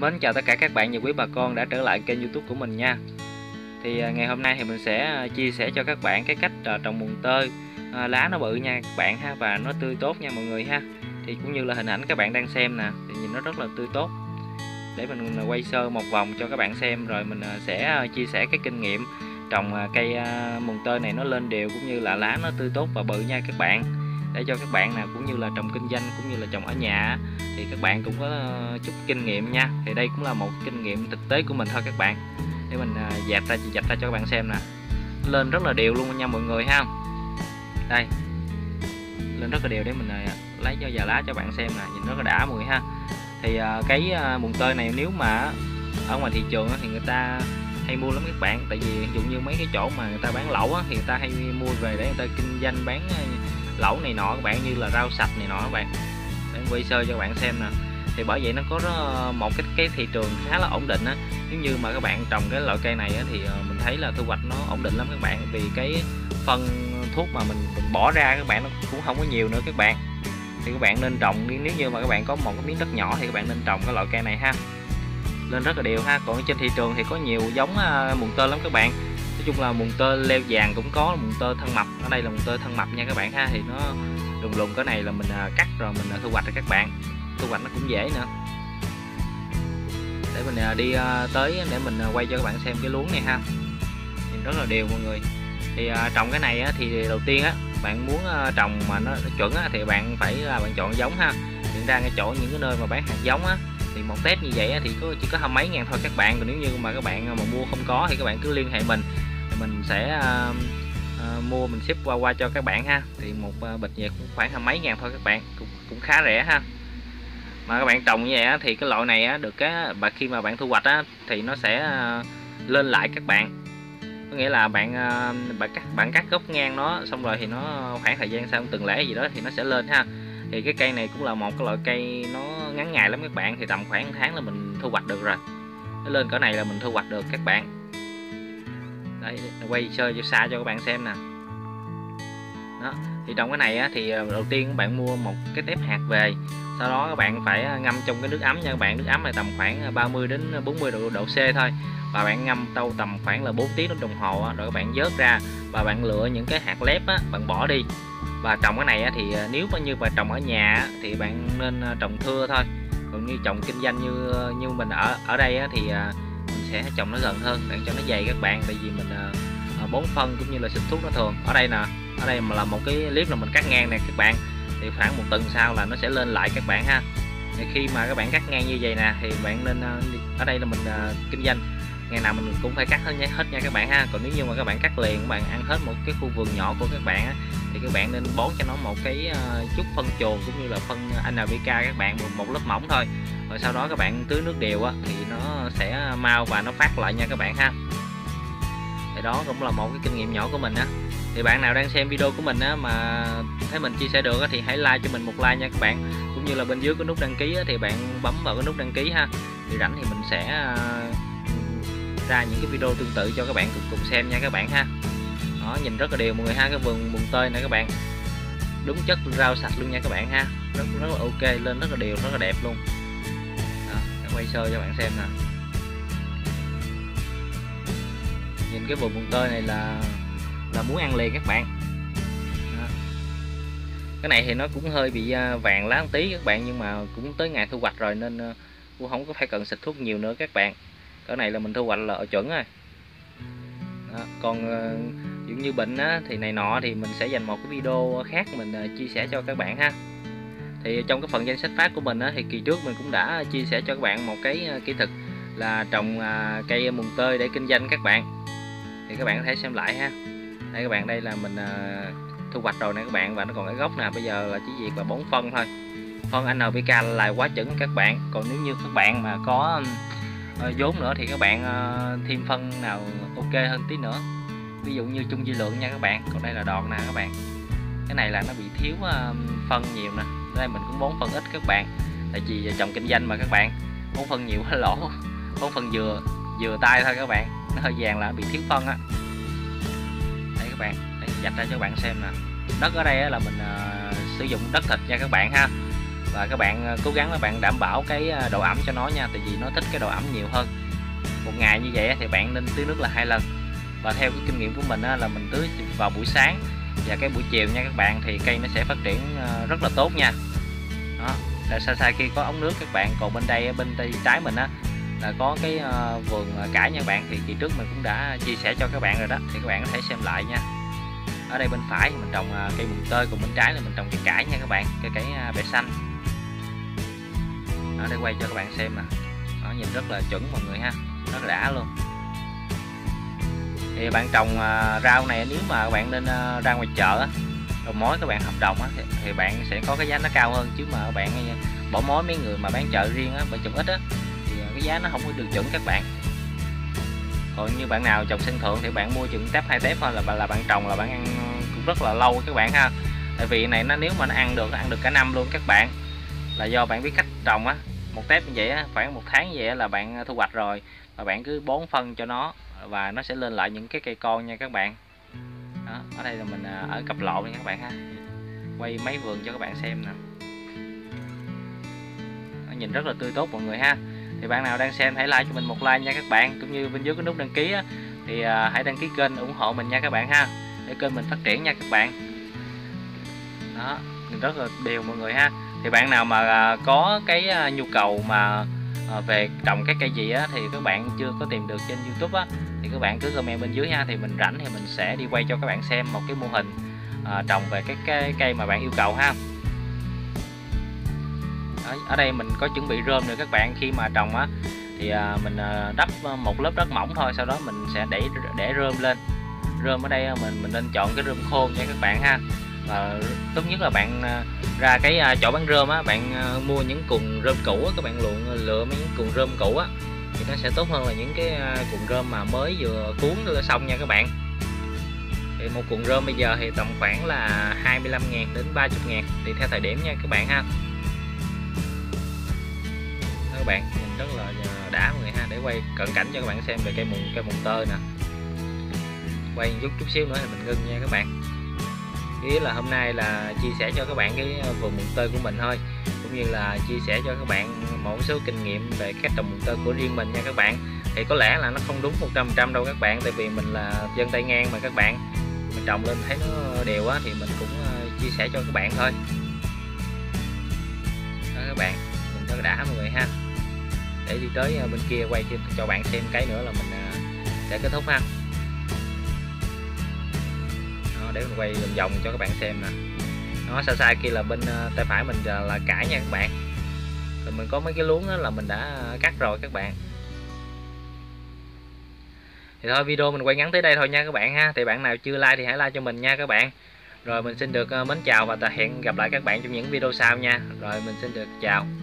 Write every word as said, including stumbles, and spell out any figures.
Mến chào tất cả các bạn và quý bà con đã trở lại kênh YouTube của mình nha. Thì à, ngày hôm nay thì mình sẽ à, chia sẻ cho các bạn cái cách à, trồng mùng tơi à, lá nó bự nha các bạn ha, và nó tươi tốt nha mọi người ha. Thì cũng như là hình ảnh các bạn đang xem nè, thì nhìn nó rất là tươi tốt. Để mình quay sơ một vòng cho các bạn xem, rồi mình à, sẽ à, chia sẻ cái kinh nghiệm trồng à, cây à, mùng tơi này nó lên đều, cũng như là lá nó tươi tốt và bự nha các bạn. Để cho các bạn nào cũng như là trồng kinh doanh cũng như là trồng ở nhà thì các bạn cũng có chút kinh nghiệm nha. Thì đây cũng là một kinh nghiệm thực tế của mình thôi các bạn. Để mình dẹp ra dẹp ra cho các bạn xem nè. Lên rất là đều luôn nha mọi người ha. Đây. Lên rất là đều, để mình lấy cho vài lá cho bạn xem nè, nhìn rất là đã mọi người ha. Thì cái mùng tơi này nếu mà ở ngoài thị trường thì người ta hay mua lắm các bạn, tại vì ví dụ như mấy cái chỗ mà người ta bán lẩu thì người ta hay mua về để người ta kinh doanh bán lẩu này nọ các bạn, như là rau sạch này nọ các bạn. Để quay sơ cho các bạn xem nè. Thì bởi vậy nó có một cái cái thị trường khá là ổn định á. Nếu như mà các bạn trồng cái loại cây này á, thì mình thấy là thu hoạch nó ổn định lắm các bạn, vì cái phân thuốc mà mình, mình bỏ ra các bạn nó cũng không có nhiều nữa các bạn. Thì các bạn nên trồng, nếu như mà các bạn có một cái miếng đất nhỏ thì các bạn nên trồng cái loại cây này ha. Lên rất là đều ha. Còn trên thị trường thì có nhiều giống mùng tơi lắm các bạn. Nói chung là mùng tơi leo vàng cũng có, mùng tơi thân mập. Ở đây là mùng tơi thân mập nha các bạn ha. Thì nó lùng lùng, cái này là mình cắt rồi mình thu hoạch rồi các bạn. Thu hoạch nó cũng dễ nữa. Để mình đi tới để mình quay cho các bạn xem cái luống này ha. Nhìn rất là đều mọi người. Thì trồng cái này thì đầu tiên á, bạn muốn trồng mà nó chuẩn á, thì bạn phải là bạn chọn giống ha. Hiện ra cái chỗ những cái nơi mà bán hạt giống á, thì một tép như vậy thì có chỉ có hai mấy ngàn thôi các bạn. Còn nếu như mà các bạn mà mua không có thì các bạn cứ liên hệ mình, mình sẽ uh, uh, mua mình ship qua qua cho các bạn ha. Thì một uh, bịch vậy cũng khoảng hai mấy ngàn thôi các bạn, cũng, cũng khá rẻ ha. Mà các bạn trồng như vậy á, thì cái loại này á, được cái và khi mà bạn thu hoạch á, thì nó sẽ uh, lên lại các bạn. Có nghĩa là bạn uh, bạn cắt bạn cắt gốc ngang nó xong rồi thì nó khoảng thời gian sau từng lễ gì đó thì nó sẽ lên ha. Thì cái cây này cũng là một cái loại cây nó ngắn ngày lắm các bạn, thì tầm khoảng một tháng là mình thu hoạch được rồi. Nó lên cỡ này là mình thu hoạch được các bạn. Đấy, quay sơ cho xa cho các bạn xem nè. Đó, thì trong cái này á, thì đầu tiên các bạn mua một cái tép hạt về, sau đó các bạn phải ngâm trong cái nước ấm nha các bạn. Nước ấm này tầm khoảng ba mươi đến bốn mươi độ, độ C thôi. Và bạn ngâm tâu tầm khoảng là bốn tiếng đến đồng hồ á, rồi các bạn vớt ra và bạn lựa những cái hạt lép á, bạn bỏ đi. Và trồng cái này thì nếu như mà trồng ở nhà thì bạn nên trồng thưa thôi. Còn như trồng kinh doanh như như mình ở ở đây thì mình sẽ trồng nó gần hơn để cho nó dày các bạn, tại vì mình bón phân cũng như là xịt thuốc nó thường. Ở đây nè, ở đây mà là một cái clip là mình cắt ngang nè các bạn, thì khoảng một tuần sau là nó sẽ lên lại các bạn ha. Thì khi mà các bạn cắt ngang như vậy nè thì bạn nên, ở đây là mình kinh doanh, ngày nào mình cũng phải cắt hết nha, hết nha các bạn ha. Còn nếu như mà các bạn cắt liền, các bạn ăn hết một cái khu vườn nhỏ của các bạn á, thì các bạn nên bón cho nó một cái uh, chút phân chuồn cũng như là phân en pê ca các bạn, một, một lớp mỏng thôi. Rồi sau đó các bạn tưới nước đều á, thì nó sẽ mau và nó phát lại nha các bạn ha. Thì đó cũng là một cái kinh nghiệm nhỏ của mình á. Thì bạn nào đang xem video của mình á mà thấy mình chia sẻ được á, thì hãy like cho mình một like nha các bạn. Cũng như là bên dưới có nút đăng ký á, thì bạn bấm vào cái nút đăng ký ha. Thì rảnh thì mình sẽ uh, ra những cái video tương tự cho các bạn cùng, cùng xem nha các bạn ha. Đó, nhìn rất là đều mọi người ha. Cái vườn mùng tơi này các bạn, đúng chất rau sạch luôn nha các bạn ha. Rất rất là ok, lên rất là đều, rất là đẹp luôn. Đó, quay sơ cho bạn xem nè. Nhìn cái vườn mùng tơi này là là muốn ăn liền các bạn. Đó. Cái này thì nó cũng hơi bị vàng lá một tí các bạn, nhưng mà cũng tới ngày thu hoạch rồi nên cũng không có phải cần xịt thuốc nhiều nữa các bạn. Cái này là mình thu hoạch là ở chuẩn rồi. Đó, còn ví dụ như bệnh á, thì này nọ thì mình sẽ dành một cái video khác mình chia sẻ cho các bạn ha. Thì trong cái phần danh sách phát của mình á, thì kỳ trước mình cũng đã chia sẻ cho các bạn một cái kỹ thuật là trồng cây mùng tơi để kinh doanh các bạn. Thì các bạn có thể xem lại ha. Đây các bạn, đây là mình thu hoạch rồi nè các bạn, và nó còn cái gốc nè. Bây giờ là chỉ việc là bón phân thôi. Phân en pê ca là quá chuẩn các bạn. Còn nếu như các bạn mà có vốn nữa thì các bạn uh, thêm phân nào ok hơn tí nữa, ví dụ như chung vi lượng nha các bạn. Còn đây là đọt nè các bạn, cái này là nó bị thiếu uh, phân nhiều nè. Đây mình cũng bón phân ít các bạn, tại vì trồng kinh doanh mà các bạn, bón phân nhiều hơi lỗ. Bón phân vừa vừa tay thôi các bạn, nó hơi vàng là bị thiếu phân á. Đây các bạn, đây, dạch ra cho các bạn xem nè. Đất ở đây là mình uh, sử dụng đất thịt nha các bạn ha. và các bạn cố gắng là bạn đảm bảo cái độ ẩm cho nó nha, tại vì nó thích cái độ ẩm nhiều hơn. Một ngày như vậy thì bạn nên tưới nước là hai lần, và theo cái kinh nghiệm của mình là mình tưới vào buổi sáng và cái buổi chiều nha các bạn, thì cây nó sẽ phát triển rất là tốt nha. Đó, là xa xa kia có ống nước các bạn, còn bên đây bên tay trái mình á là có cái vườn cải nha các bạn, thì kỳ trước mình cũng đã chia sẻ cho các bạn rồi đó, thì các bạn có thể xem lại nha. Ở đây bên phải thì mình trồng cây mùng tơi, còn bên trái là mình trồng cây cải nha các bạn, cây cải bẹ xanh. Ở đây quay cho các bạn xem nè, nó nhìn rất là chuẩn mọi người ha, rất là đã luôn. Thì bạn trồng rau này nếu mà bạn nên ra ngoài chợ đầu mối các bạn hợp đồng á, thì, thì bạn sẽ có cái giá nó cao hơn, chứ mà bạn bỏ mối mấy người mà bán chợ riêng á, bạn trồng ít á thì cái giá nó không có được chuẩn các bạn. Còn như bạn nào trồng sân thượng thì bạn mua chừng tép hai tép thôi là là bạn trồng là bạn ăn cũng rất là lâu các bạn ha. Tại vì này nó nếu mà nó ăn được ăn được cả năm luôn các bạn, là do bạn biết cách trồng á. Một tép như vậy á, khoảng một tháng như vậy là bạn thu hoạch rồi, và bạn cứ bón phân cho nó và nó sẽ lên lại những cái cây con nha các bạn. Đó, ở đây là mình ở cặp lộ nha các bạn ha, quay mấy vườn cho các bạn xem nè, nó nhìn rất là tươi tốt mọi người ha. Thì bạn nào đang xem hãy like cho mình một like nha các bạn, cũng như bên dưới cái nút đăng ký á, thì hãy đăng ký kênh ủng hộ mình nha các bạn ha, để kênh mình phát triển nha các bạn. Đó, nhìn rất là đều mọi người ha. Thì bạn nào mà có cái nhu cầu mà về trồng cái cây gì á, thì các bạn chưa có tìm được trên YouTube á, thì các bạn cứ comment bên dưới ha, thì mình rảnh thì mình sẽ đi quay cho các bạn xem một cái mô hình à, trồng về cái, cái cây mà bạn yêu cầu ha. Đó, ở đây mình có chuẩn bị rơm nữa các bạn, khi mà trồng á thì à, mình à, đắp một lớp đất mỏng thôi, sau đó mình sẽ để để rơm lên. Rơm ở đây mình mình nên chọn cái rơm khô nha các bạn ha. Và tốt nhất là bạn ra cái chỗ bán rơm á, bạn mua những cuộn rơm cũ á, các bạn lựa lựa mấy những cuộn rơm cũ á thì nó sẽ tốt hơn là những cái cuộn rơm mà mới vừa cuốn xong nha các bạn. Thì một cuộn rơm bây giờ thì tầm khoảng là hai mươi lăm ngàn đến ba mươi ngàn tùy theo thời điểm nha các bạn ha. Đó, các bạn nhìn rất là đã mọi người ha, để quay cận cảnh cho các bạn xem về cây mùng cây mùng tơi nè. Quay chút chút xíu nữa thì mình ngưng nha các bạn. Ý là hôm nay là chia sẻ cho các bạn cái vườn mùng tơi của mình thôi, cũng như là chia sẻ cho các bạn một số kinh nghiệm về cách trồng mùng tơi của riêng mình nha các bạn. Thì có lẽ là nó không đúng một trăm phần trăm đâu các bạn, tại vì mình là dân tay ngang mà các bạn, mình trồng lên thấy nó đều á thì mình cũng chia sẻ cho các bạn thôi. Đó các bạn, mình rất đã mọi người ha. Để đi tới bên kia quay cho bạn xem cái nữa là mình sẽ kết thúc ha. Để mình quay vòng vòng cho các bạn xem nè. Nó xa xa kia là bên tay phải mình là cải nha các bạn. Rồi mình có mấy cái luống đó là mình đã cắt rồi các bạn. Thì thôi video mình quay ngắn tới đây thôi nha các bạn ha. Thì bạn nào chưa like thì hãy like cho mình nha các bạn. Rồi mình xin được mến chào và hẹn gặp lại các bạn trong những video sau nha. Rồi mình xin được chào.